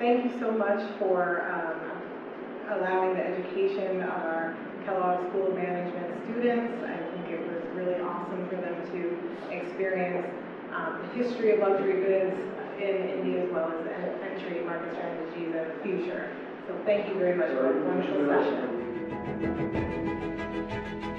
thank you so much for allowing the education of our Kellogg School of Management students. I think it was really awesome for them to experience the history of luxury goods in India, as well as entry market strategies and the future. So thank you very much for a wonderful session.